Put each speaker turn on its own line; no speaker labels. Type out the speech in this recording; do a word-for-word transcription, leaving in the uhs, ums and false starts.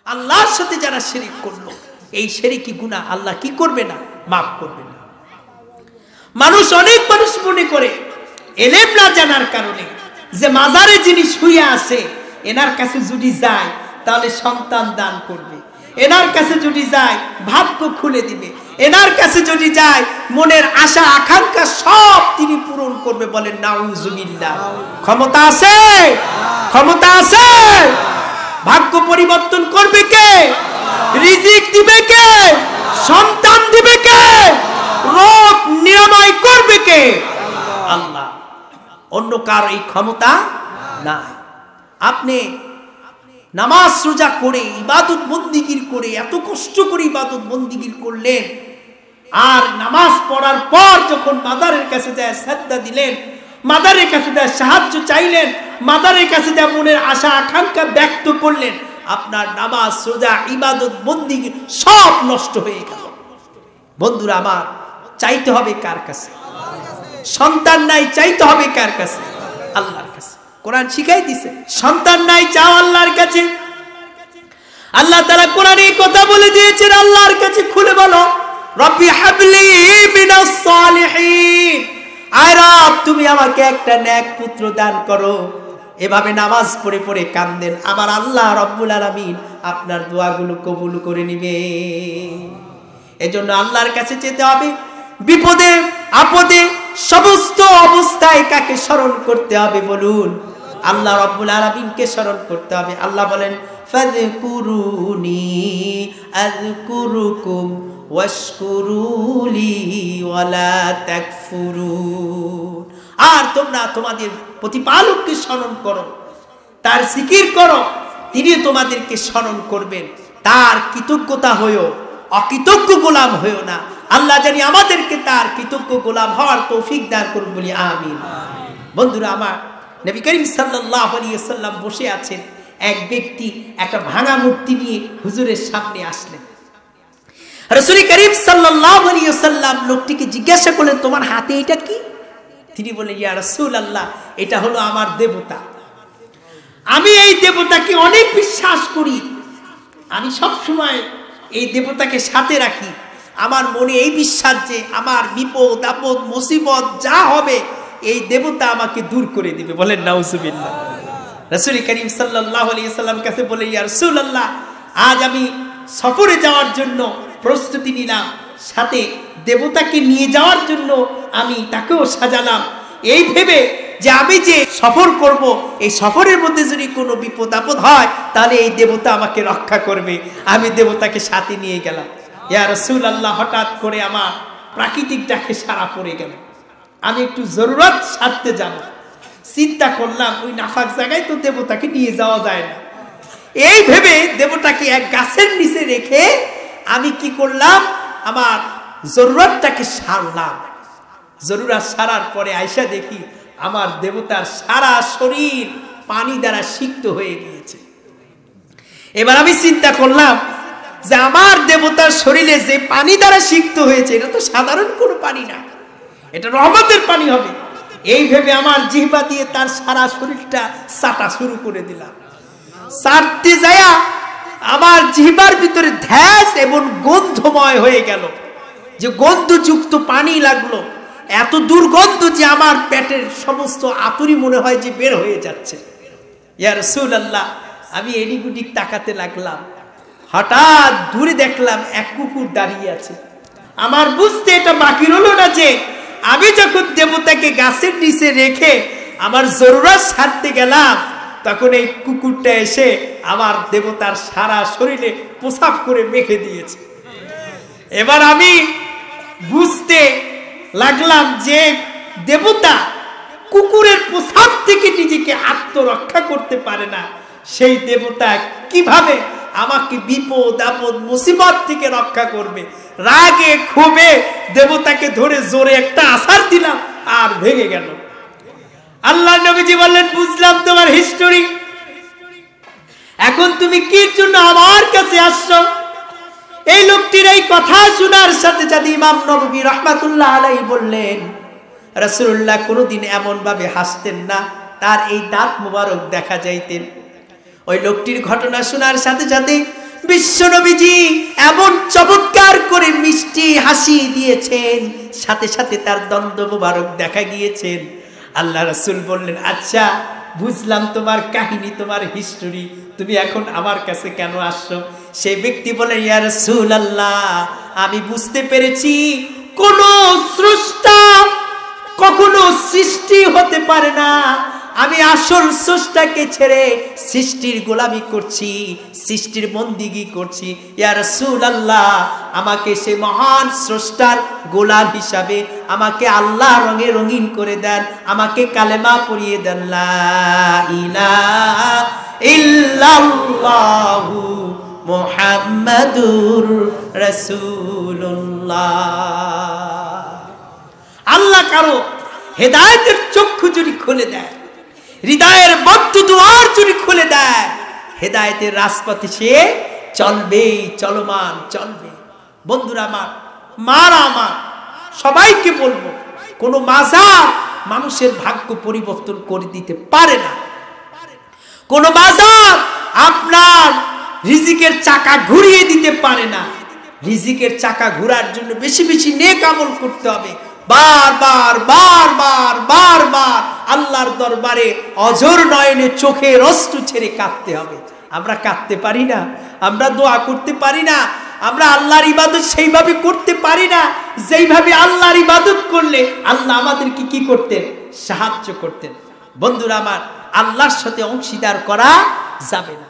আল্লাহর সাথে যারা শিরিক করলো, এই শিরকি গুনাহ আল্লাহ কি করবে না? মাফ করবে না। মানুষ অনেক মানুষ মনে করে এলেম না জানার কারণে যে মাজারে যিনি শুয়ে আছে এনার কাছে যদি যায় তাহলে সন্তান দান করবে, এনার কাছে যদি যায় ভাগ্য খুলে দিবে, এনার কাছে যদি যায় মনের আশা আকাঙ্ক্ষা সব তিনি পূরণ করবে। বলেন নাউজুবিল্লাহ। ক্ষমতা আছে? ক্ষমতা আছে? ভাগ্য পরিবর্তন করবে কে? রিজিক দিবে কে? সন্তান দিবে কে? রোগ নিরাময় করবে কে? আল্লাহ। অন্য কার এই ক্ষমতা নাই। আপনি নামাজ রোজা করে ইবাদত বন্দিগির করে এত কষ্ট করে ইবাদত বন্দিগির করলেন, আর নামাজ পড়ার পর যখন মাদারের কাছে যায় সাজদা দিলেন, মাদারের কাছে যায় সাহায্য চাইলেন, মাদারের কাছে যায় মনের আশা আকাঙ্ক্ষা ব্যক্ত করলেন, আপনার নামাজ রোজা ইবাদত বন্দিগি সব নষ্ট হয়ে গেল। বন্ধুরা আমার, চাইতে হবে কার কাছে? সন্তান নাই, চাইতে হবে কার কাছে? আল্লাহর কাছে। কোরআন শিখাই দিছে সন্তান নাই চাও আল্লাহর কাছে। আল্লাহ তাআলা কোরআনে কথা বলে দিয়েছেন, আল্লাহর কাছে খুলে বলো, রব্বি হাবলি মিনাস সালিহিন, আয় রব তুমি আমাকে একটা নেক পুত্র দান করো। এভাবে নামাজ পড়ে পড়ে কান্দেন, আমার আল্লাহ রব্বুল আলামিন আপনার দোয়াগুলো কবুল করে নিবে। এজন্য আল্লাহর কাছে যেতে হবে। বিপদে আপদে সমস্ত অবস্থায় কাকে স্মরণ করতে হবে বলুন? আল্লাহ রব্বুল আলামিনকে স্মরণ করতে হবে। আল্লাহ বলেন, ফাযকুরুনি আযকুরুকুম ওয়াশকুরুলি ওয়ালা তাকফুরুন। আর তোমরা তোমাদের প্রতিপালককে স্মরণ করো, তার জিকির করো, তিনি তোমাদেরকে স্মরণ করবেন। তার কৃতজ্ঞতা হয়ো, অকৃতজ্ঞ গোলাম হয়ো না। আল্লাহ জানি আমাদেরকে তার কৃতজ্ঞ গোলাম হওয়ার তৌফিক দান করুন, বলি আমিন। বন্ধুরা আমার, নবী করিম সাল্লাল্লাহু আলাইহি ওয়াসাল্লাম বসে আছেন, এক ব্যক্তি একটা ভাঙা মূর্তি নিয়ে হুজুরের সামনে আসলেন। রাসূল করিম সাল্লাল্লাহু আলাইহি ওয়াসাল্লাম লোকটিকে জিজ্ঞাসা করলেন, তোমার হাতে এটা কি? তিনি বললেন, ইয়া রাসূলুল্লাহ, এটা হলো আমার দেবতা। আমি এই দেবতাকে অনেক বিশ্বাস করি, আমি সব সময় এই দেবতাকে সাথে রাখি। আমার মনে এই বিশ্বাস যে আমার বিপদ আপদ মুসিবত যা হবে এই দেবতা আমাকে দূর করে দিবে। বলেন নাউজুবিল্লাহ। রাসূল করিম সাল্লাল্লাহু আলাইহি ওয়াসাল্লাম কাছে বলে, ইয়া রাসূলুল্লাহ, আজ আমি সফরে যাওয়ার জন্য প্রস্তুতি নিলাম, সাথে দেবতাকে নিয়ে যাওয়ার জন্য আমি তাকেও সাজালাম, এই ভেবে যে আমি যে সফর করব এই সফরের মধ্যে যদি কোনো বিপদ আপদ হয় তাহলে এই দেবতা আমাকে রক্ষা করবে। আমি দেবতাকে সাথে নিয়ে গেলাম। ইয়া রাসূলুল্লাহ, হঠাৎ করে আমার প্রাকৃতিক ডাকে সাড়া পড়ে গেল, আমি একটু জরুরত সারতে যাব। চিন্তা করলাম ওই নাফাক জায়গায় তো দেবতাকে নিয়ে যাওয়া যায় না, এই ভেবে দেবতাকে এক গাছের নিচে রেখে আমি কি করলাম, আমার জরুরতটাকে সারলাম। জরুরত সারার পরে আয়সা দেখি আমার দেবতার সারা শরীর পানি দ্বারা সিক্ত হয়ে গিয়েছে। এবার আমি চিন্তা করলাম যে আমার দেবতার শরীরে যে পানি দ্বারা সিক্ত হয়েছে এটা তো সাধারণ কোনো পানি না, এটা রহমতের পানি হবে। এই ভেবে আমার জিহ্বা দিয়ে তার সারা শরীরটা চাটা শুরু করে দিলাম। চাটতে যায়া আমার জিহ্বার ভিতরে ধ্যাস এবং গন্ধময় হয়ে গেল, যে গন্ধযুক্ত পানি লাগলো, এত দুর্গন্ধ যে আমার পেটের সমস্ত আতুরি মনে হয় যে বের হয়ে যাচ্ছে। ইয়া রাসূলুল্লাহ, আমি এদিক ওদিক তাকাতে লাগলাম, হঠাৎ দূরে দেখলাম এক কুকুর দাঁড়িয়ে আছে। আমার বুঝতে এটা বাকি রইল না যে আমি যখন দেবতাকে গাছের নিচে রেখে আমার জরুরত সারতে গেলাম, তখন এই কুকুরটা এসে আমার দেবতার সারা শরীরে প্রসাব করে মেখে দিয়েছে। এবার আমি বুঝতে লাগলাম যে দেবতা কুকুরের প্রসাব থেকে নিজেকে আত্মরক্ষা করতে পারে না, সেই দেবতা কিভাবে আমাকে বিপদ আপদ মুসিবত থেকে রক্ষা করবে। রাগে ক্ষোভে দেবতাকে ধরে জোরে একটা আছাড় দিলাম, আর ভেঙে গেল। আল্লাহ নবীজি বললেন, বুঝলাম তোমার হিস্টোরি, এখন তুমি কি জন্য আমার কাছে আসছো? এই লোকটির এই কথা শোনার সাথে সাথে ইমাম নববী রাহমাতুল্লাহ আলাইহি বললেন, রাসূলুল্লাহ কোনোদিন এমন ভাবে হাসতেন না, তার এই দাঁত মোবারক দেখা যাইতেন। ওই লোকটির ঘটনা শোনার সাথে সাথে বিশ্বনবীজি এমন চমৎকার করে মিষ্টি হাসি দিয়েছেন, সাথে সাথে তার দন্ত মোবারক দেখা গিয়েছেন। আল্লাহ রাসূল বললেন, আচ্ছা বুঝলাম তোমার কাহিনী, তোমার হিস্টোরি, তুমি এখন আমার কাছে কেন আসছো? সেই ব্যক্তি বলেন, ইয়া রাসূলুল্লাহ, আমি বুঝতে পেরেছি কোন স্রষ্টা কখনো সৃষ্টি হতে পারে না। আমি আসল স্রষ্টাকে ছেড়ে সৃষ্টির গোলামি করছি, সৃষ্টির বন্দিগি করছি। ইয়া রাসূলুল্লাহ, আমাকে সেই মহান স্রষ্টার গোলাম হিসাবে আমাকে আল্লাহ রঙে রঙিন করে দেন, আমাকে কালেমা পড়িয়ে দেন, লা ইলাহা ইল্লাল্লাহু মুহাম্মাদুর রাসূলুল্লাহ। আল্লাহ কারো হেদায়েতের চক্ষু যদি খুলে দেয়, হৃদয়ের বদ্ধ দুয়ার যদি খুলে দেয়, হেদায়েতের রাজপথে সে চলবে, চলমান চলবে। বন্ধুরা আমার, মারা আমার, সবাইকে বলবো, কোন মাযহাব মানুষের ভাগ্য পরিবর্তন করে দিতে পারে না। কোন মাযহাব আপনার রিজিকের চাকা ঘুরিয়ে দিতে পারে না। রিজিকের চাকা ঘোরার জন্য বেশি বেশি নেক আমল করতে হবে, বারবার বারবার বারবার আল্লাহর দরবারে অঝর নয়নে চোখের অশ্রু ছেড়ে কাঁদতে হবে। আমরা কাঁদতে পারি না, আমরা দোয়া করতে পারি না, আমরা আল্লাহর ইবাদত সেইভাবে করতে পারি না যেইভাবে আল্লাহর ইবাদত করলে আল্লাহ আমাদেরকে কি করতেন? সাহায্য করতেন। বন্ধুরা আমার, আল্লাহর সাথে অংশীদার করা যাবে না।